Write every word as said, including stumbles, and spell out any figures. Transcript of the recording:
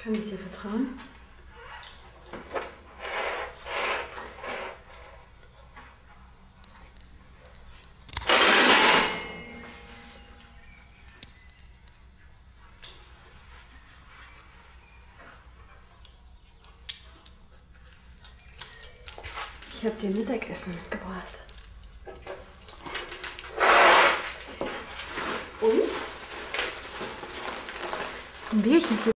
Kann ich dir vertrauen? Ich habe dir Mittagessen mitgebracht. Und? Ein Bierchen für